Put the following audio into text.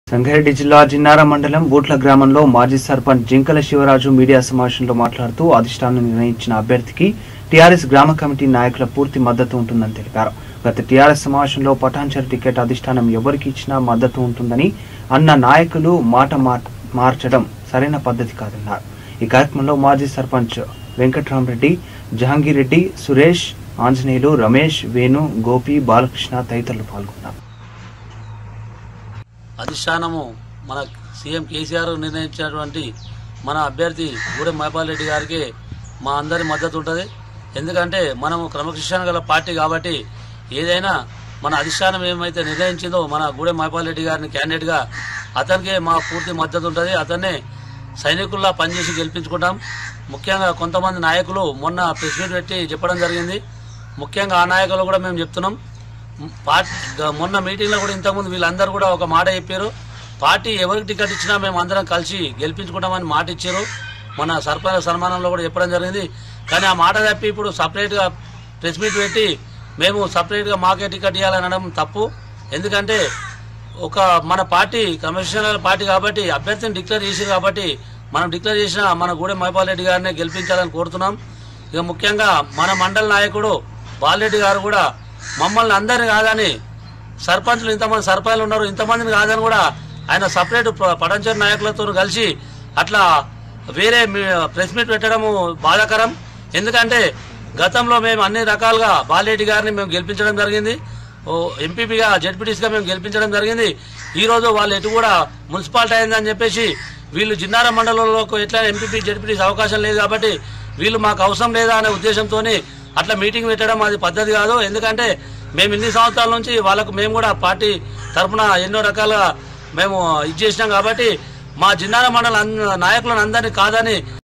రంగారెడ్డి జిల్లా జిన్నార మండలం బూట్ల గ్రామంలో మాజీ సర్పంచ్ జింకల శివరాజు మీడియా సమావేశంలో మాట్లాడుతూ అధిష్టానం నిర్ణయించిన అభ్యర్థికి టీఆర్ఎస్ గ్రామ కమిటీ నాయకుల పూర్తి మద్దతు ఉంటుందని తెలిపారు. గత టీఆర్ఎస్ సమావేశంలో పటాన్చెరు టికెట్ అధిష్టానం ఎవరికి ఇచ్చినా మద్దతు ఉంటుందని అన్న నాయకులు మాట మార్చడం సరైన పద్ధతి కాదన్నారు. ఈ కార్యక్రమంలో మాజీ సర్పంచ్ వెంకట్రామరెడ్డి, జహాంగీర్ రెడ్డి, సురేష్, ఆంజనేయులు, రమేష్, వేణు, గోపి, బాలకృష్ణ తదితరులు పాల్గొన్నారు. అధిష్టానము మన సీఎం కేసీఆర్ నిర్ణయించినటువంటి మన అభ్యర్థి గూడెం మైపాల్ రెడ్డి గారికి మా అందరి మద్దతు ఉంటుంది. ఎందుకంటే మనము క్రమశిక్షణ గల పార్టీ కాబట్టి ఏదైనా మన అధిష్టానం ఏమైతే నిర్ణయించిందో మన గూడెం మైపాల్ రెడ్డి గారిని క్యాండిడేట్గా అతనికే మా పూర్తి మద్దతు ఉంటుంది. అతన్నే సైనికుల్లా పనిచేసి గెలిపించుకుంటాం. ముఖ్యంగా కొంతమంది నాయకులు మొన్న ప్రెస్ మీట్ పెట్టి చెప్పడం జరిగింది. ముఖ్యంగా ఆ నాయకులు కూడా మేము చెప్తున్నాం. మొన్న మీటింగ్లో కూడా ఇంతకుముందు వీళ్ళందరూ కూడా ఒక మాట చెప్పారు. పార్టీ ఎవరికి టికెట్ ఇచ్చినా మేము అందరం కలిసి గెలిపించుకుంటామని మాట ఇచ్చారు. మన సర్పంచ్ సన్మానంలో కూడా చెప్పడం జరిగింది. కానీ ఆ మాట తప్పి ఇప్పుడు సపరేట్గా ప్రెస్ మీట్ పెట్టి మేము సపరేట్గా మాకే టికెట్ ఇవ్వాలనడం తప్పు. ఎందుకంటే మన పార్టీ కమిషనర్ పార్టీ కాబట్టి అభ్యర్థిని డిక్లేర్ చేసారు కాబట్టి మనం డిక్లేర్ చేసిన మన గూడెం మైపాల్ రెడ్డి గారిని గెలిపించాలని కోరుతున్నాం. ఇక ముఖ్యంగా మన మండల నాయకుడు బాలరెడ్డి గారు కూడా మమ్మల్ని అందరిని కాదని సర్పంచ్లు ఇంతమంది సర్పంచ్లు ఉన్నారు, ఇంతమందిని కాదని కూడా ఆయన సపరేట్ పటాన్చెరు నాయకులతో కలిసి అట్లా వేరే ప్రెస్ మీట్ పెట్టడము బాధాకరం. ఎందుకంటే గతంలో మేము అన్ని రకాలుగా బాలరెడ్డి గారిని మేము గెలిపించడం జరిగింది. ఎంపీపీగా జెడ్పీటీసీగా మేము గెలిపించడం జరిగింది. ఈరోజు వాళ్ళు ఎటు కూడా మున్సిపాలిటీ అయిందని చెప్పేసి వీళ్ళు జిన్నార మండలంలోకి ఎట్లా ఎంపీపీ జెడ్పీటీసీ అవకాశం లేదు కాబట్టి వీళ్ళు మాకు అవసరం లేదా అనే ఉద్దేశంతో అట్లా మీటింగ్ పెట్టడం అది పద్ధతి కాదు. ఎందుకంటే మేము ఇన్ని సంవత్సరాల నుంచి వాళ్ళకు మేము కూడా పార్టీ తరఫున ఎన్నో రకాలుగా మేము ఇది చేసినాం కాబట్టి మా జిన్నార మండల నాయకులను అందరినీ కాదని